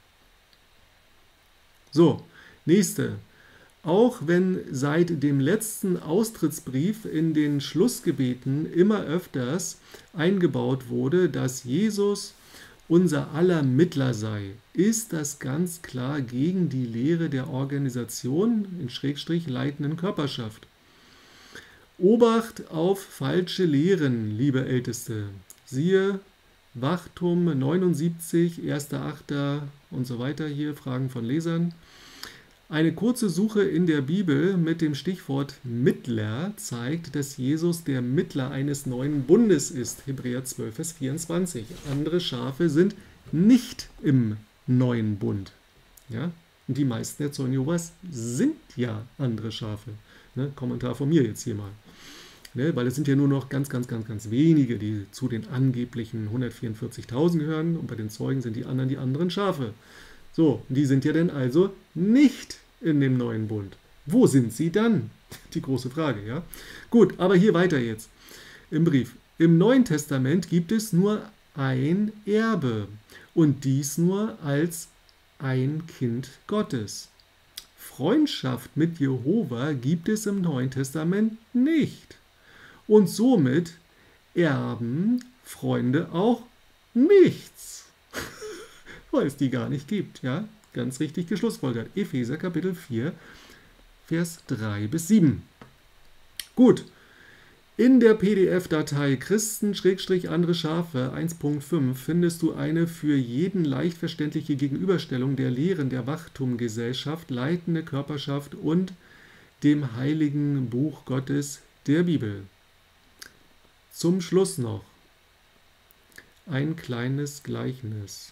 So, nächste. Auch wenn seit dem letzten Austrittsbrief in den Schlussgebeten immer öfters eingebaut wurde, dass Jesus unser aller Mittler sei, ist das ganz klar gegen die Lehre der Organisation in Schrägstrich leitenden Körperschaft. Obacht auf falsche Lehren, liebe Älteste. Siehe Wachtum 79, 1.8. und so weiter hier, Fragen von Lesern. Eine kurze Suche in der Bibel mit dem Stichwort Mittler zeigt, dass Jesus der Mittler eines neuen Bundes ist. Hebräer 12, Vers 24. Andere Schafe sind nicht im neuen Bund. Ja? Und die meisten der Zeugen Jehovas sind ja andere Schafe. Ne? Kommentar von mir jetzt hier mal. Ne? Weil es sind ja nur noch ganz wenige, die zu den angeblichen 144.000 gehören. Und bei den Zeugen sind die anderen Schafe. So, die sind ja dann also nicht in dem neuen Bund. Wo sind sie dann? Die große Frage, ja. Gut, aber hier weiter jetzt im Brief. Im Neuen Testament gibt es nur ein Erbe und dies nur als ein Kind Gottes. Freundschaft mit Jehova gibt es im Neuen Testament nicht. Und somit erben Freunde auch nichts. Weil es die gar nicht gibt, ja, ganz richtig geschlussfolgert. Epheser Kapitel 4, Vers 3 bis 7. Gut, in der PDF-Datei Christen-andere Schafe 1.5 findest du eine für jeden leicht verständliche Gegenüberstellung der Lehren der Wachtumgesellschaft, leitende Körperschaft und dem heiligen Buch Gottes, der Bibel. Zum Schluss noch ein kleines Gleichnis.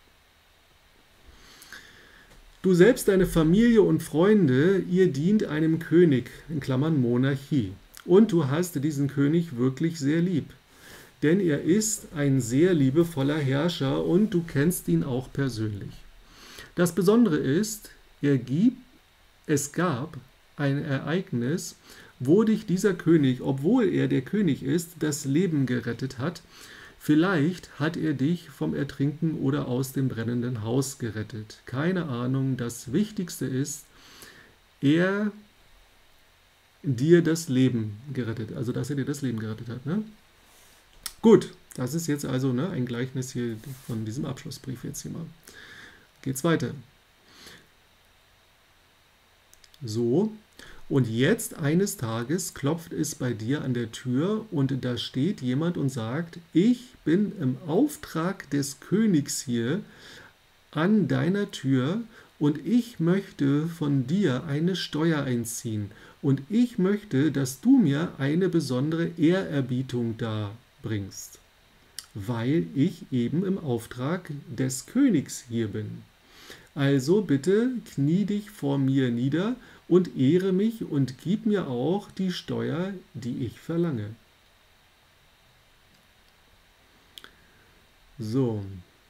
Du selbst, deine Familie und Freunde, ihr dient einem König, in Klammern Monarchie. Und du hast diesen König wirklich sehr lieb. Denn er ist ein sehr liebevoller Herrscher und du kennst ihn auch persönlich. Das Besondere ist, es gab ein Ereignis, wo dich dieser König, obwohl er der König ist, das Leben gerettet hat. Vielleicht hat er dich vom Ertrinken oder aus dem brennenden Haus gerettet. Keine Ahnung, das Wichtigste ist, er dir das Leben gerettet, also dass er dir das Leben gerettet hat. Ne? Gut, das ist jetzt also ein Gleichnis hier von diesem Abschlussbrief jetzt hier mal. Geht's weiter. So. Und jetzt eines Tages klopft es bei dir an der Tür und da steht jemand und sagt, ich bin im Auftrag des Königs hier an deiner Tür und ich möchte von dir eine Steuer einziehen und ich möchte, dass du mir eine besondere Ehrerbietung darbringst, weil ich eben im Auftrag des Königs hier bin. Also bitte knie dich vor mir nieder und ehre mich und gib mir auch die Steuer, die ich verlange. So.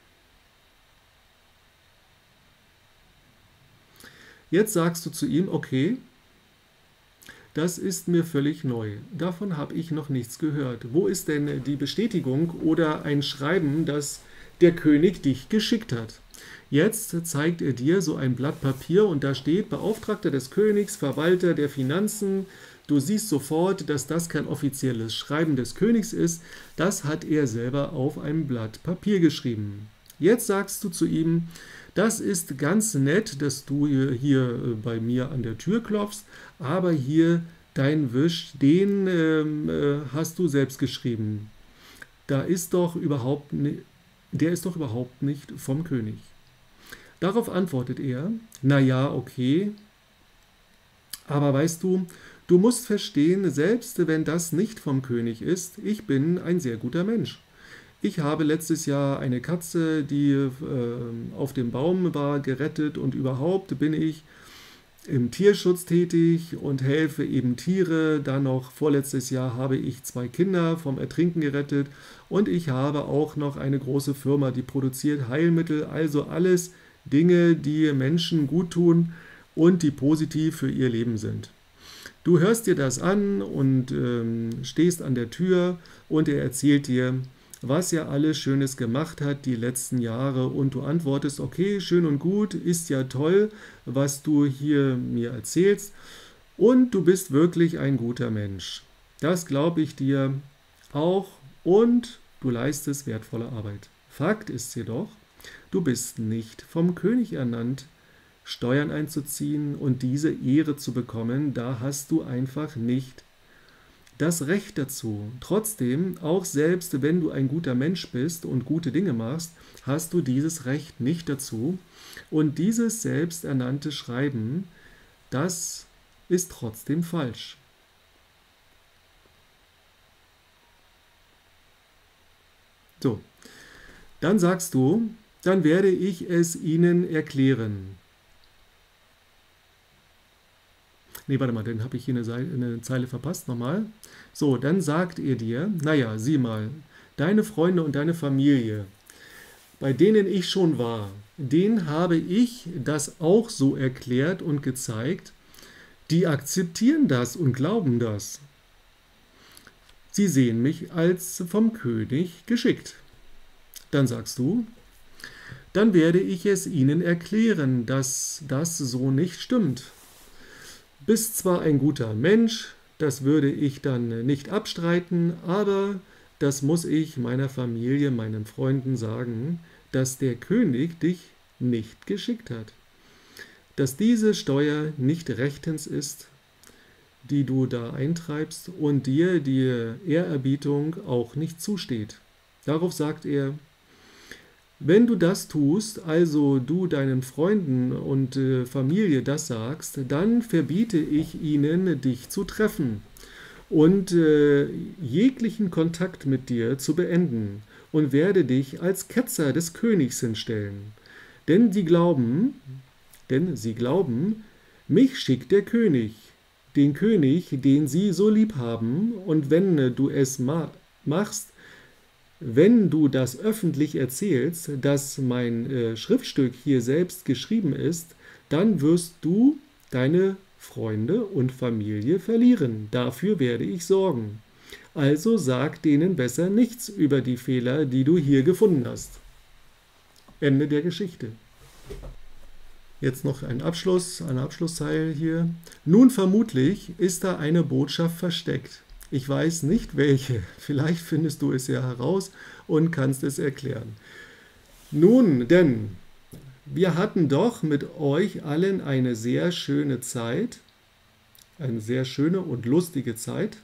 Jetzt sagst du zu ihm, okay, das ist mir völlig neu. Davon habe ich noch nichts gehört. Wo ist denn die Bestätigung oder ein Schreiben, dass der König dich geschickt hat? Jetzt zeigt er dir so ein Blatt Papier und da steht Beauftragter des Königs, Verwalter der Finanzen. Du siehst sofort, dass das kein offizielles Schreiben des Königs ist. Das hat er selber auf einem Blatt Papier geschrieben. Jetzt sagst du zu ihm, das ist ganz nett, dass du hier bei mir an der Tür klopfst, aber hier dein Wisch, den hast du selbst geschrieben. Der ist doch überhaupt nicht vom König. Darauf antwortet er, naja, okay, aber weißt du, Du musst verstehen, selbst wenn das nicht vom König ist, ich bin ein sehr guter Mensch. Ich habe letztes Jahr eine Katze, die auf dem Baum war, gerettet und überhaupt bin ich im Tierschutz tätig und helfe eben Tiere. Dann noch vorletztes Jahr habe ich 2 Kinder vom Ertrinken gerettet und ich habe auch noch eine große Firma, die produziert Heilmittel, also alles Dinge, die Menschen gut tun und die positiv für ihr Leben sind. Du hörst dir das an und stehst an der Tür und er erzählt dir, was er alles Schönes gemacht hat die letzten Jahre und du antwortest, okay, schön und gut, ist ja toll, was du hier mir erzählst und du bist wirklich ein guter Mensch. Das glaube ich dir auch und du leistest wertvolle Arbeit. Fakt ist jedoch, du bist nicht vom König ernannt, Steuern einzuziehen und diese Ehre zu bekommen, da hast du einfach nicht das Recht dazu. Trotzdem, auch selbst wenn du ein guter Mensch bist und gute Dinge machst, hast du dieses Recht nicht dazu. Und dieses selbsternannte Schreiben, das ist trotzdem falsch. So, dann sagst du, dann werde ich es ihnen erklären. Nee, warte mal, dann habe ich hier eine Zeile verpasst, nochmal. So, dann sagt er dir, naja, sieh mal, deine Freunde und deine Familie, bei denen ich schon war, denen habe ich das auch so erklärt und gezeigt, die akzeptieren das und glauben das. Sie sehen mich als vom König geschickt. Dann sagst du, dann werde ich es ihnen erklären, dass das so nicht stimmt. Bist zwar ein guter Mensch, das würde ich dann nicht abstreiten, aber das muss ich meiner Familie, meinen Freunden sagen, dass der König dich nicht geschickt hat. Dass diese Steuer nicht rechtens ist, die du da eintreibst und dir die Ehrerbietung auch nicht zusteht. Darauf sagt er, wenn du das tust, also du deinen Freunden und Familie das sagst, dann verbiete ich ihnen, dich zu treffen und jeglichen Kontakt mit dir zu beenden und werde dich als Ketzer des Königs hinstellen. Denn sie glauben, mich schickt der König, den König, den sie so lieb haben, und wenn du es machst, wenn du das öffentlich erzählst, dass mein Schriftstück hier selbst geschrieben ist, dann wirst du deine Freunde und Familie verlieren. Dafür werde ich sorgen. Also sag denen besser nichts über die Fehler, die du hier gefunden hast. Ende der Geschichte. Jetzt noch ein Abschlussteil hier. Nun vermutlich ist da eine Botschaft versteckt. Ich weiß nicht welche. Vielleicht findest du es ja heraus und kannst es erklären. Nun, denn wir hatten doch mit euch allen eine sehr schöne Zeit, eine sehr schöne und lustige Zeit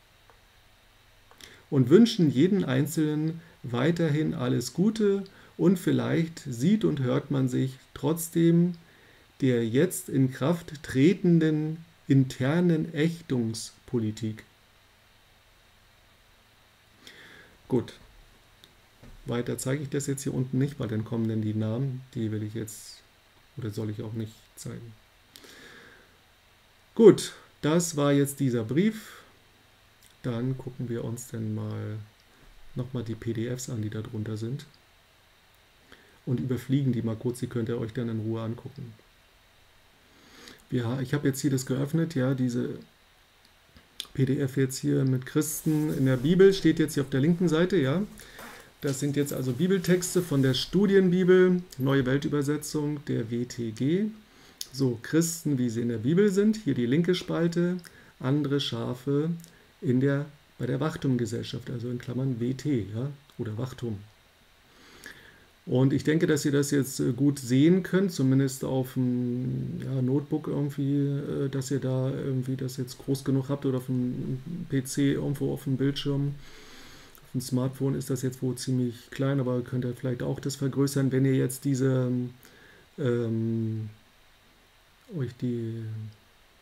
und wünschen jeden Einzelnen weiterhin alles Gute und vielleicht sieht und hört man sich trotzdem der jetzt in Kraft tretenden internen Ächtungspolitik. Gut, weiter zeige ich das jetzt hier unten nicht, weil dann kommen dann die Namen, die will ich jetzt oder soll ich auch nicht zeigen. Gut, das war jetzt dieser Brief. Dann gucken wir uns dann mal nochmal die PDFs an, die da drunter sind. Und überfliegen die mal kurz, die könnt ihr euch dann in Ruhe angucken. Ja, ich habe jetzt hier das geöffnet, ja, diese PDF jetzt hier mit Christen in der Bibel, steht jetzt hier auf der linken Seite, ja. Das sind jetzt also Bibeltexte von der Studienbibel, Neue Weltübersetzung der WTG. So, Christen, wie sie in der Bibel sind, hier die linke Spalte, andere Schafe bei der Wachtum-Gesellschaft, also in Klammern WT, ja, oder Wachtum. Und ich denke, dass ihr das jetzt gut sehen könnt, zumindest auf dem Notebook irgendwie, dass ihr da irgendwie das jetzt groß genug habt oder auf dem PC irgendwo auf dem Bildschirm. Auf dem Smartphone ist das jetzt wohl ziemlich klein, aber könnt ihr vielleicht auch das vergrößern, wenn ihr jetzt diese euch die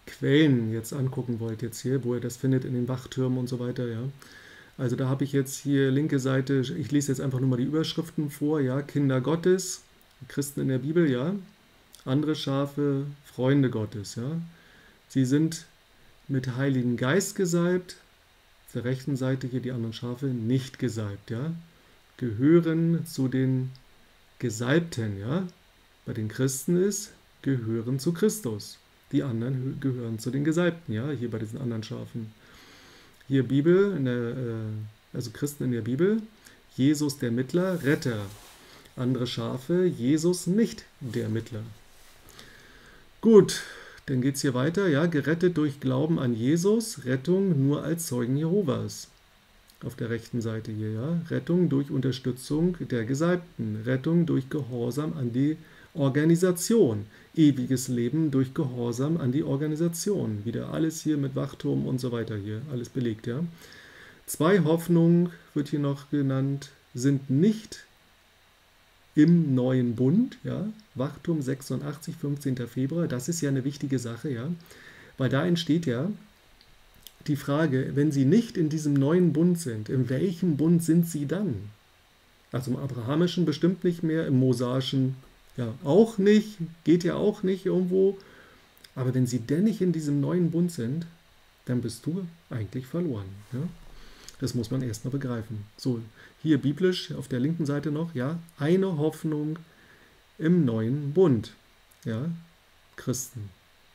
Quellen jetzt angucken wollt, jetzt hier, wo ihr das findet in den Wachtürmen und so weiter, ja. Also da habe ich jetzt hier linke Seite, ich lese jetzt einfach nur mal die Überschriften vor, ja, Kinder Gottes, Christen in der Bibel, ja, andere Schafe, Freunde Gottes, ja. Sie sind mit Heiligen Geist gesalbt, auf der rechten Seite hier die anderen Schafe nicht gesalbt, ja, gehören zu den Gesalbten, ja. Bei den Christen ist, gehören zu Christus. Die anderen gehören zu den Gesalbten, ja, hier bei diesen anderen Schafen. Hier Bibel, also Christen in der Bibel, Jesus der Mittler, Retter. Andere Schafe, Jesus nicht der Mittler. Gut, dann geht es hier weiter, ja, gerettet durch Glauben an Jesus, Rettung nur als Zeugen Jehovas. Auf der rechten Seite hier, ja, Rettung durch Unterstützung der Gesalbten, Rettung durch Gehorsam an die Organisation, ewiges Leben durch Gehorsam an die Organisation. Wieder alles hier mit Wachturm und so weiter hier, alles belegt, ja. Zwei Hoffnungen, wird hier noch genannt, sind nicht im neuen Bund, ja. Wachturm 86, 15. Februar, das ist ja eine wichtige Sache, ja. Weil da entsteht ja die Frage, wenn sie nicht in diesem neuen Bund sind, in welchem Bund sind sie dann? Also im abrahamischen bestimmt nicht mehr, im mosaischen ja auch nicht, geht ja auch nicht irgendwo. Aber wenn sie denn nicht in diesem neuen Bund sind, dann bist du eigentlich verloren. Ja? Das muss man erstmal begreifen. So, hier biblisch auf der linken Seite noch, ja, eine Hoffnung im neuen Bund. Ja, Christen.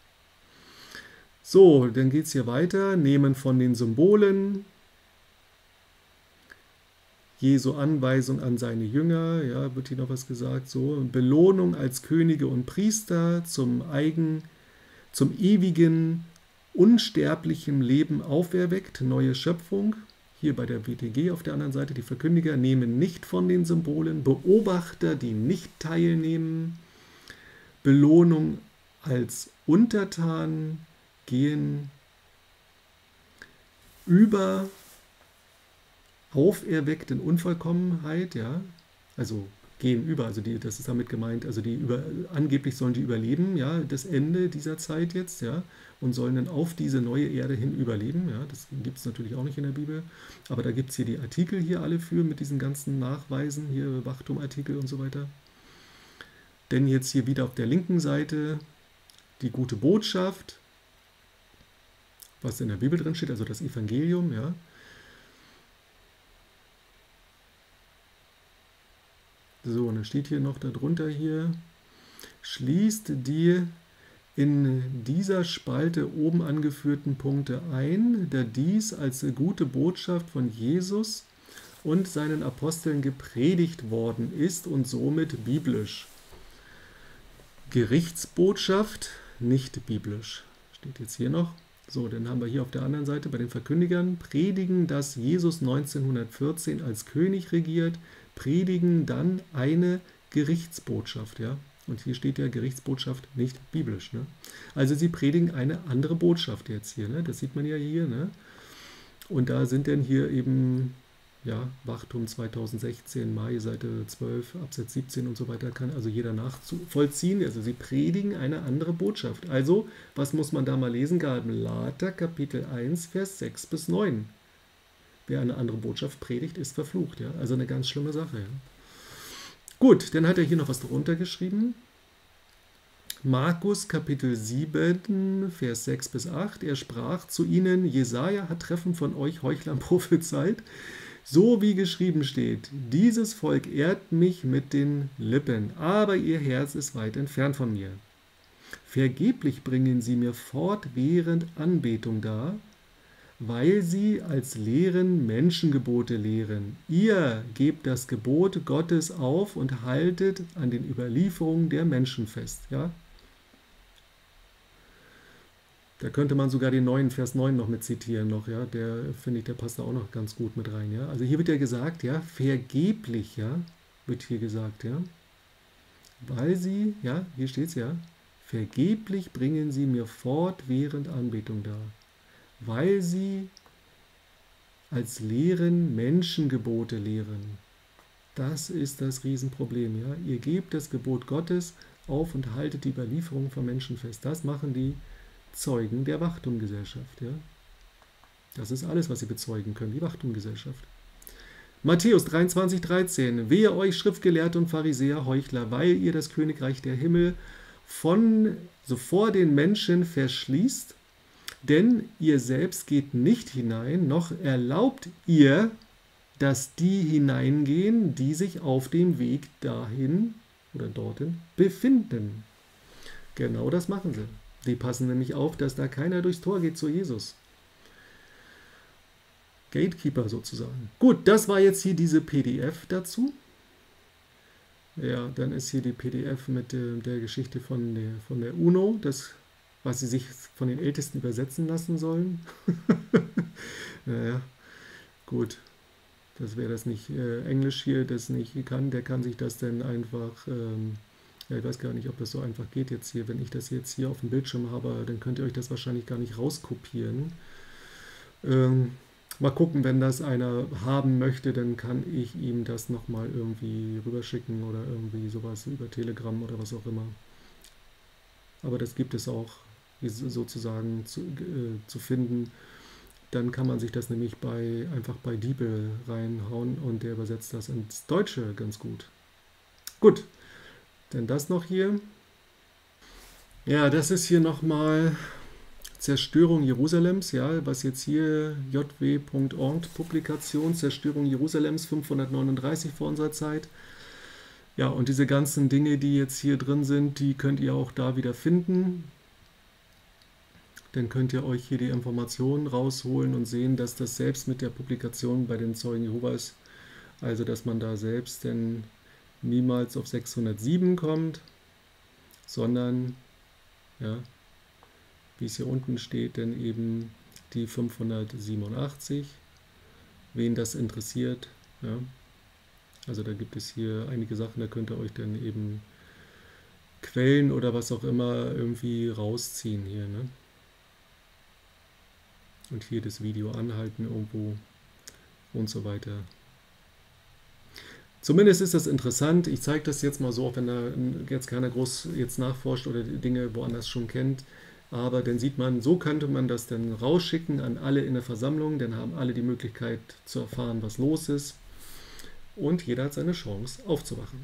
So, dann geht es hier weiter. Nehmen von den Symbolen. Jesu Anweisung an seine Jünger, ja, wird hier noch was gesagt, so. Belohnung als Könige und Priester zum ewigen, unsterblichen Leben auferweckt, neue Schöpfung. Hier bei der WTG auf der anderen Seite, die Verkündiger nehmen nicht von den Symbolen. Beobachter, die nicht teilnehmen. Belohnung als Untertan, gehen über auferweckten Unvollkommenheit, ja, also gehen über, also das ist damit gemeint, also angeblich sollen die überleben, ja, das Ende dieser Zeit jetzt, ja, und sollen dann auf diese neue Erde hin überleben, ja, das gibt es natürlich auch nicht in der Bibel, aber da gibt es hier die Artikel hier alle für, mit diesen ganzen Nachweisen, hier Wachturmartikel und so weiter. Denn jetzt hier wieder auf der linken Seite die gute Botschaft, was in der Bibel drin steht, also das Evangelium, ja. So, und dann steht hier noch darunter hier, schließt die in dieser Spalte oben angeführten Punkte ein, da dies als gute Botschaft von Jesus und seinen Aposteln gepredigt worden ist und somit biblisch. Gerichtsbotschaft, nicht biblisch, steht jetzt hier noch. So, dann haben wir hier auf der anderen Seite bei den Verkündigern, predigen, dass Jesus 1914 als König regiert, predigen dann eine Gerichtsbotschaft, ja. Und hier steht ja Gerichtsbotschaft nicht biblisch, ne? Also sie predigen eine andere Botschaft jetzt hier, ne? Das sieht man ja hier, ne? Und da sind dann hier eben, ja, Wachturm 2016, Mai, Seite 12, Absatz 17 und so weiter, kann also jeder nachvollziehen. Also sie predigen eine andere Botschaft. Also, was muss man da mal lesen? Galater, Kapitel 1, Vers 6 bis 9. Wer eine andere Botschaft predigt, ist verflucht, ja. Also eine ganz schlimme Sache, ja. Gut, dann hat er hier noch was drunter geschrieben. Markus Kapitel 7, Vers 6 bis 8. Er sprach zu ihnen, Jesaja hat treffend von euch Heuchlern prophezeit, so wie geschrieben steht, dieses Volk ehrt mich mit den Lippen, aber ihr Herz ist weit entfernt von mir. Vergeblich bringen sie mir fortwährend Anbetung dar, weil sie als Lehren Menschengebote lehren. Ihr gebt das Gebot Gottes auf und haltet an den Überlieferungen der Menschen fest. Ja? Da könnte man sogar den neuen Vers 9 noch mit zitieren. Noch, ja? Der, finde ich, der passt da auch noch ganz gut mit rein. Ja? Also hier wird ja gesagt, ja, vergeblich, ja, wird hier gesagt, ja. Weil sie, ja, hier steht es ja, vergeblich bringen sie mir fortwährend Anbetung dar. Weil sie als Lehren Menschengebote lehren. Das ist das Riesenproblem. Ja? Ihr gebt das Gebot Gottes auf und haltet die Überlieferung von Menschen fest. Das machen die Zeugen der Wachtumgesellschaft. Ja? Das ist alles, was ihr bezeugen könnt, die Wachtumgesellschaft. Matthäus 23,13. Wehe euch, Schriftgelehrte und Pharisäer, Heuchler, weil ihr das Königreich der Himmel vor den Menschen verschließt, denn ihr selbst geht nicht hinein, noch erlaubt ihr, dass die hineingehen, die sich auf dem Weg dahin oder dorthin befinden. Genau das machen sie. Die passen nämlich auf, dass da keiner durchs Tor geht zu Jesus. Gatekeeper sozusagen. Gut, das war jetzt hier diese PDF dazu. Ja, dann ist hier die PDF mit der Geschichte von der UNO, was sie sich von den Ältesten übersetzen lassen sollen. Naja, gut. Das wäre das nicht Englisch hier, das nicht kann, der kann sich das dann einfach, ja, ich weiß gar nicht, ob das so einfach geht jetzt hier. Wenn ich das jetzt hier auf dem Bildschirm habe, dann könnt ihr euch das wahrscheinlich gar nicht rauskopieren. Mal gucken, wenn das einer haben möchte, dann kann ich ihm das nochmal irgendwie rüberschicken oder irgendwie sowas über Telegram oder was auch immer. Aber das gibt es auch sozusagen zu finden. Dann kann man sich das nämlich einfach bei DeepL reinhauen und der übersetzt das ins Deutsche ganz gut. Gut, denn das noch hier. Ja, das ist hier nochmal Zerstörung Jerusalems, ja, was jetzt hier jw.org Publikation, Zerstörung Jerusalems 539 vor unserer Zeit. Ja, und diese ganzen Dinge, die jetzt hier drin sind, die könnt ihr auch da wieder finden. Dann könnt ihr euch hier die Informationen rausholen und sehen, dass das selbst mit der Publikation bei den Zeugen Jehovas, also dass man da selbst denn niemals auf 607 kommt, sondern, ja, wie es hier unten steht, denn eben die 587, wen das interessiert. Ja. Also da gibt es hier einige Sachen, da könnt ihr euch dann eben Quellen oder was auch immer irgendwie rausziehen hier. Ne? Und hier das Video anhalten irgendwo und so weiter. Zumindest ist das interessant. Ich zeige das jetzt mal so, auch wenn da jetzt keiner groß jetzt nachforscht oder die Dinge woanders schon kennt. Aber dann sieht man, so könnte man das dann rausschicken an alle in der Versammlung. Dann haben alle die Möglichkeit zu erfahren, was los ist. Und jeder hat seine Chance aufzuwachen.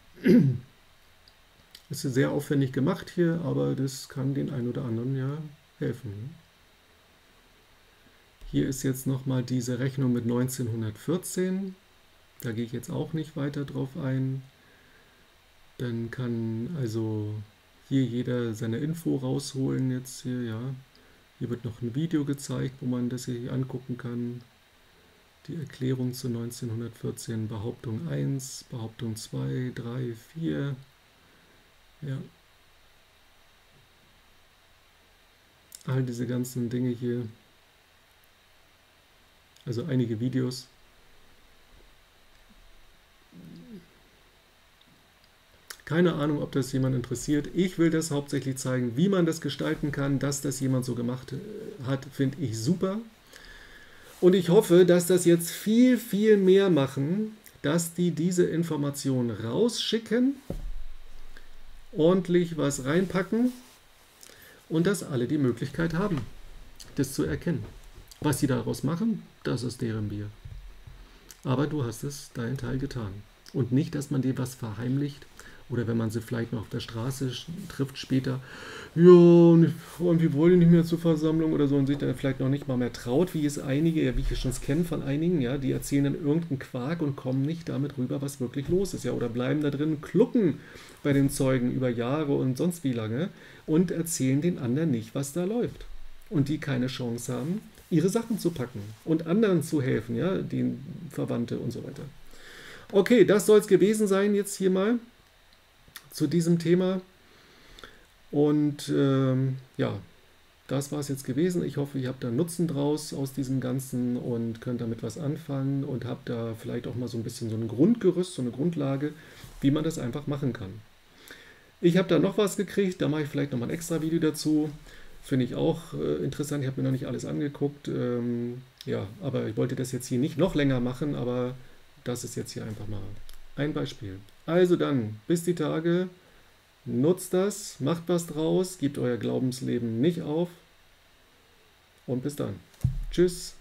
Das ist sehr aufwendig gemacht hier, aber das kann den einen oder anderen ja helfen. Hier ist jetzt nochmal diese Rechnung mit 1914. Da gehe ich jetzt auch nicht weiter drauf ein. Dann kann also hier jeder seine Info rausholen jetzt hier, ja. Hier wird noch ein Video gezeigt, wo man das hier angucken kann. Die Erklärung zu 1914, Behauptung 1, Behauptung 2, 3, 4. Ja. All diese ganzen Dinge hier. Also einige Videos. Keine Ahnung, ob das jemand interessiert. Ich will das hauptsächlich zeigen, wie man das gestalten kann. Dass das jemand so gemacht hat, finde ich super. Und ich hoffe, dass das jetzt viel, viel mehr machen, dass die diese Informationen rausschicken, ordentlich was reinpacken und dass alle die Möglichkeit haben, das zu erkennen. Was sie daraus machen, das ist deren Bier. Aber du hast deinen Teil getan. Und nicht, dass man dir was verheimlicht oder wenn man sie vielleicht noch auf der Straße trifft später, ja, und wir wollen nicht mehr zur Versammlung oder so und sich dann vielleicht noch nicht mal mehr traut, wie es einige, ja, wie ich es schon kenne von einigen, ja, die erzählen dann irgendeinen Quark und kommen nicht damit rüber, was wirklich los ist, ja, oder bleiben da drin, klucken bei den Zeugen über Jahre und sonst wie lange und erzählen den anderen nicht, was da läuft. Und die keine Chance haben, ihre Sachen zu packen und anderen zu helfen, ja, die Verwandte und so weiter. Okay, das soll es gewesen sein jetzt hier mal zu diesem Thema. Und ja, das war es jetzt gewesen. Ich hoffe, ihr habt da Nutzen draus aus diesem Ganzen und könnt damit was anfangen und habt da vielleicht auch mal so ein bisschen so ein Grundgerüst, so eine Grundlage, wie man das einfach machen kann. Ich habe da noch was gekriegt, da mache ich vielleicht nochmal ein extra Video dazu. Finde ich auch interessant, ich habe mir noch nicht alles angeguckt. Ja, aber ich wollte das jetzt hier nicht noch länger machen, aber das ist jetzt hier einfach mal ein Beispiel. Also dann, bis die Tage, nutzt das, macht was draus, gebt euer Glaubensleben nicht auf und bis dann. Tschüss.